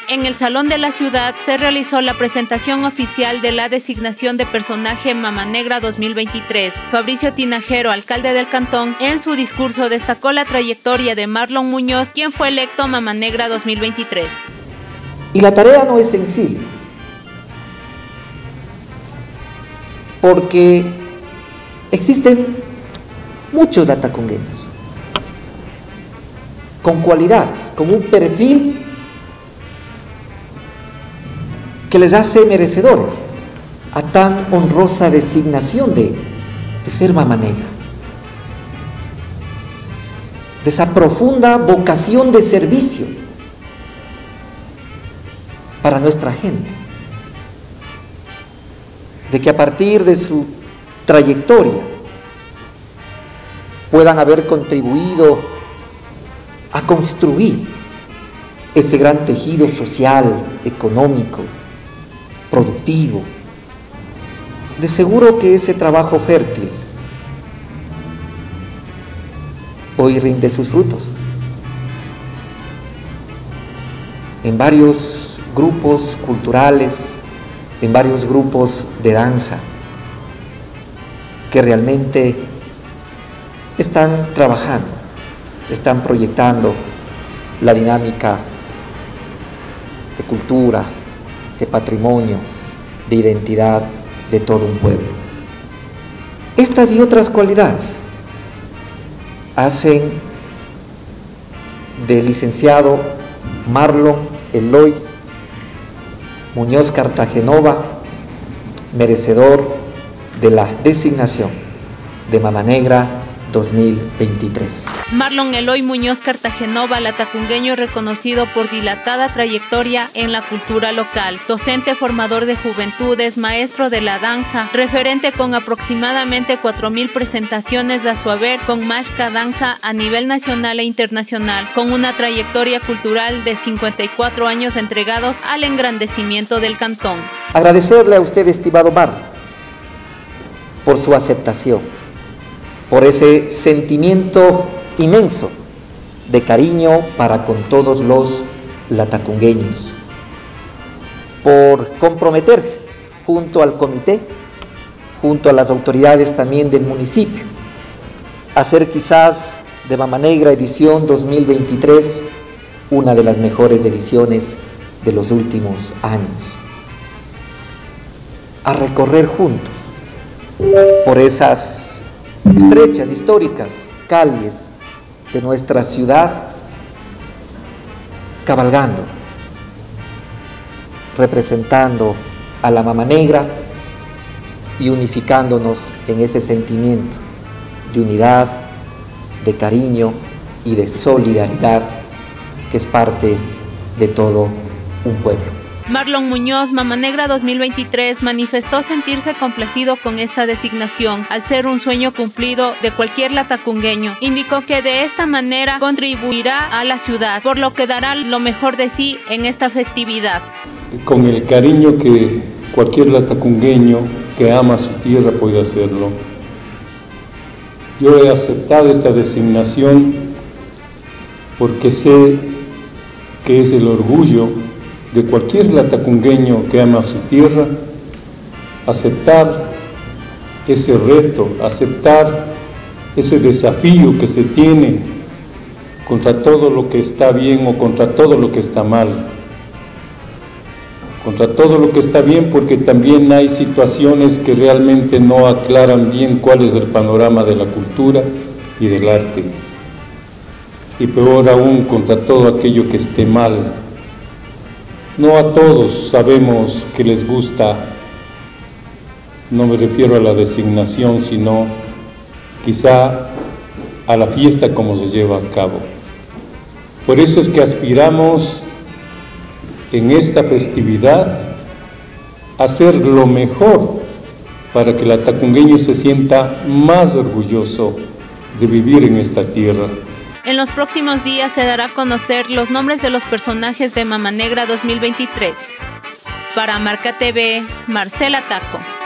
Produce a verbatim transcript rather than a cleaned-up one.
En el Salón de la Ciudad se realizó la presentación oficial de la designación de personaje Mama Negra dos mil veintitrés. Fabricio Tinajero, alcalde del cantón, en su discurso destacó la trayectoria de Marlon Muñoz, quien fue electo Mama Negra dos mil veintitrés. Y la tarea no es sencilla, porque existen muchos latacungueños con cualidades, con un perfil que les hace merecedores a tan honrosa designación de, de ser Mama Negra, de esa profunda vocación de servicio para nuestra gente, de que a partir de su trayectoria puedan haber contribuido a construir ese gran tejido social, económico, productivo. De seguro que ese trabajo fértil hoy rinde sus frutos. En varios grupos culturales, en varios grupos de danza, que realmente están trabajando, están proyectando la dinámica de cultura, de patrimonio, de identidad de todo un pueblo. Estas y otras cualidades hacen del licenciado Marlon Eloy Muñoz Cartagenova merecedor de la designación de Mama Negra dos mil veintitrés. Marlon Eloy Muñoz Cartagenova, latacungueño reconocido por dilatada trayectoria en la cultura local, docente formador de juventudes, maestro de la danza, referente con aproximadamente cuatro mil presentaciones a su haber con Mashka Danza a nivel nacional e internacional, con una trayectoria cultural de cincuenta y cuatro años entregados al engrandecimiento del cantón. Agradecerle a usted, estimado Marlon, por su aceptación, por ese sentimiento inmenso de cariño para con todos los latacungueños, por comprometerse junto al comité, junto a las autoridades también del municipio, a hacer quizás de Mama Negra edición dos mil veintitrés una de las mejores ediciones de los últimos años, a recorrer juntos por esas estrechas, históricas calles de nuestra ciudad, cabalgando, representando a la Mama Negra y unificándonos en ese sentimiento de unidad, de cariño y de solidaridad que es parte de todo un pueblo. Marlon Muñoz, Mama Negra dos mil veintitrés, manifestó sentirse complacido con esta designación, al ser un sueño cumplido de cualquier latacungueño. Indicó que de esta manera contribuirá a la ciudad, por lo que dará lo mejor de sí en esta festividad. Con el cariño que cualquier latacungueño que ama su tierra puede hacerlo. Yo he aceptado esta designación porque sé que es el orgullo de cualquier latacungueño que ama su tierra, aceptar ese reto, aceptar ese desafío que se tiene contra todo lo que está bien o contra todo lo que está mal. Contra todo lo que está bien, porque también hay situaciones que realmente no aclaran bien cuál es el panorama de la cultura y del arte. Y peor aún, contra todo aquello que esté mal. No a todos sabemos que les gusta, no me refiero a la designación, sino quizá a la fiesta como se lleva a cabo. Por eso es que aspiramos en esta festividad a hacer lo mejor para que el latacungueño se sienta más orgulloso de vivir en esta tierra. En los próximos días se dará a conocer los nombres de los personajes de Mama Negra dos mil veintitrés. Para Marca T V, Marcela Taco.